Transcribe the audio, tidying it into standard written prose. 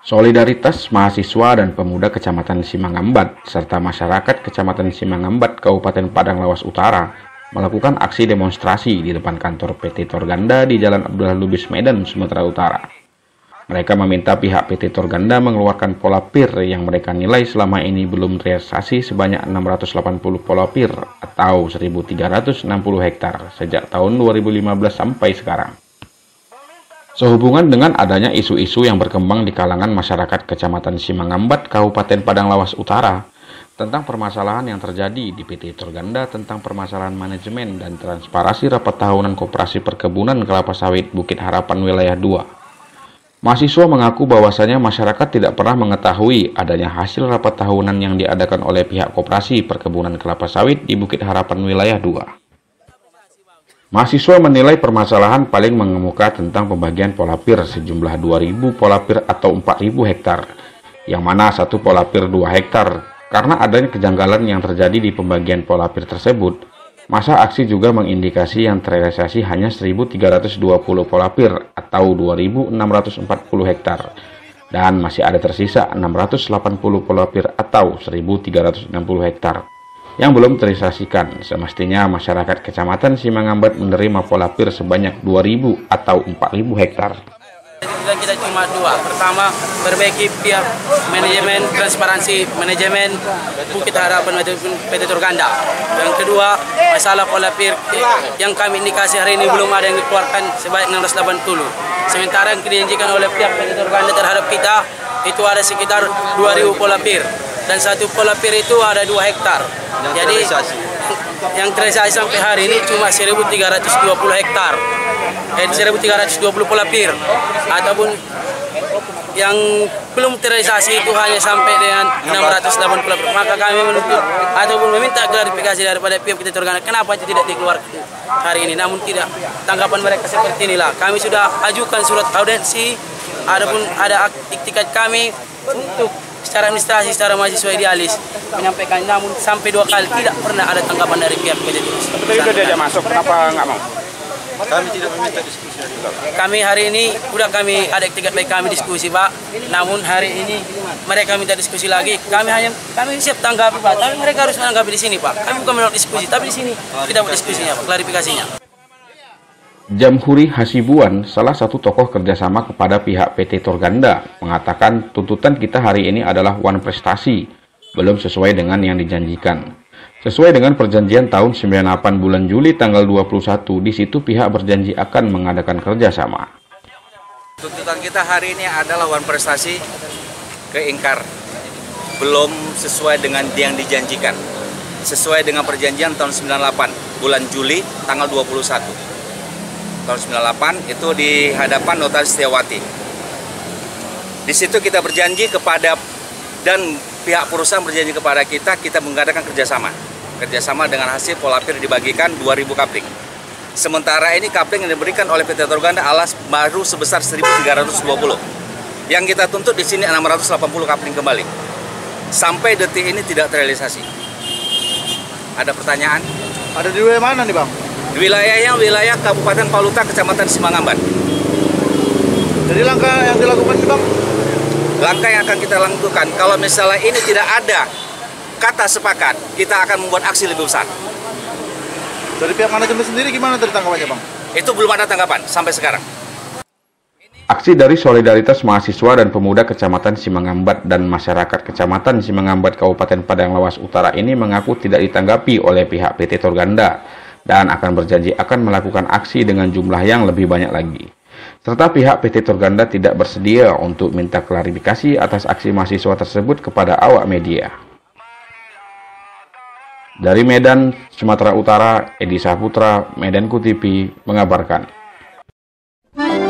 Solidaritas mahasiswa dan pemuda Kecamatan Simangambat serta masyarakat Kecamatan Simangambat Kabupaten Padang Lawas Utara melakukan aksi demonstrasi di depan kantor PT Torganda di Jalan Abdullah Lubis, Medan, Sumatera Utara. Mereka meminta pihak PT Torganda mengeluarkan pola PIR yang mereka nilai selama ini belum terrealisasi sebanyak 680 pola PIR atau 1.360 hektar sejak tahun 2015 sampai sekarang. Sehubungan dengan adanya isu-isu yang berkembang di kalangan masyarakat Kecamatan Simangambat, Kabupaten Padang Lawas Utara, tentang permasalahan yang terjadi di PT Torganda tentang permasalahan manajemen dan transparansi rapat tahunan Koperasi Perkebunan Kelapa Sawit Bukit Harapan Wilayah 2. Mahasiswa mengaku bahwasanya masyarakat tidak pernah mengetahui adanya hasil rapat tahunan yang diadakan oleh pihak Koperasi Perkebunan Kelapa Sawit di Bukit Harapan Wilayah 2. Mahasiswa menilai permasalahan paling mengemuka tentang pembagian pola PIR sejumlah 2.000 pola PIR atau 4.000 hektar, yang mana satu pola PIR 2 hektar. Karena adanya kejanggalan yang terjadi di pembagian pola PIR tersebut, masa aksi juga mengindikasi yang terrealisasi hanya 1.320 pola PIR atau 2.640 hektar, dan masih ada tersisa 680 pola PIR atau 1.360 hektar yang belum terrealisasikan. Semestinya masyarakat Kecamatan Simangambat menerima pola PIR sebanyak 2.000 atau 4.000 hektar. Kita cuma dua. Pertama, perbaiki pihak manajemen, transparansi manajemen Bukit Harapan PT Torganda. Yang kedua, masalah pola PIR yang kami indikasi hari ini belum ada yang dikeluarkan sebanyak 680. Sementara yang dijanjikan oleh pihak PT Torganda terhadap kita itu ada sekitar 2.000 pola PIR. Dan satu pola PIR itu ada 2 hektar. Jadi yang terrealisasi sampai hari ini cuma 1.320 hektar. 1.320 pola PIR. Ataupun yang belum terrealisasi itu hanya sampai dengan 680 pola PIR. Maka kami menuntut ataupun meminta klarifikasi daripada pihak PT Torganda kenapa itu tidak dikeluarkan hari ini. Namun tidak, tanggapan mereka seperti inilah. Kami sudah ajukan surat audensi, adapun ada iktikat kami untuk secara administrasi, secara mahasiswa idealis menyampaikan, namun sampai 2 kali tidak pernah ada tanggapan dari pihak PT Torganda. Tapi sudah diajak masuk, kenapa nggak mau? Kami tidak meminta diskusi juga. Kami hari ini kami ada iktikat baik kami diskusi, Pak. Namun hari ini mereka minta diskusi lagi. Kami siap tanggapi, Pak. Tapi mereka harus menanggapi di sini, Pak. Kami bukan menolak diskusi, tapi di sini kita buat diskusinya, Pak, klarifikasinya. Jamhuri Hasibuan, salah satu tokoh kerjasama kepada pihak PT Torganda, mengatakan tuntutan kita hari ini adalah one prestasi, belum sesuai dengan yang dijanjikan. Sesuai dengan perjanjian tahun 98 bulan Juli tanggal 21, di situ pihak berjanji akan mengadakan kerjasama. Tuntutan kita hari ini adalah one prestasi keingkar, belum sesuai dengan yang dijanjikan. Sesuai dengan perjanjian tahun 98 bulan Juli tanggal 21. Tahun 98 itu di hadapan Notaris Setiawati. Di situ kita berjanji kepada dan pihak perusahaan berjanji kepada kita mengadakan kerjasama dengan hasil pola PIR dibagikan 2.000 kapling. Sementara ini kapling yang diberikan oleh PT Torganda alas baru sebesar 1.320. Yang kita tuntut di sini 680 kapling kembali. Sampai detik ini tidak terrealisasi. Ada pertanyaan? Ada di wilayah mana nih, Bang? Di wilayah Kabupaten Paluta, Kecamatan Simangambat. Jadi langkah yang dilakukan nih, Bang? Langkah yang akan kita lakukan, kalau misalnya ini tidak ada kata sepakat, kita akan membuat aksi lebih besar. Dari pihak manajemen sendiri gimana tadi tanggapannya, Bang? Itu belum ada tanggapan sampai sekarang. Aksi dari solidaritas mahasiswa dan pemuda Kecamatan Simangambat dan masyarakat Kecamatan Simangambat Kabupaten Padang Lawas Utara ini mengaku tidak ditanggapi oleh pihak PT Torganda dan akan berjanji akan melakukan aksi dengan jumlah yang lebih banyak lagi. Serta pihak PT Torganda tidak bersedia untuk minta klarifikasi atas aksi mahasiswa tersebut kepada awak media. Dari Medan, Sumatera Utara, Edi Saputra, Medanku TV mengabarkan.